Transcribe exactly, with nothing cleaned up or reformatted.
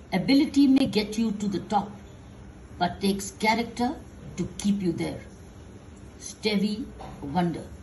Ability may get you to the top, but takes character to keep you there. Stevie Wonder.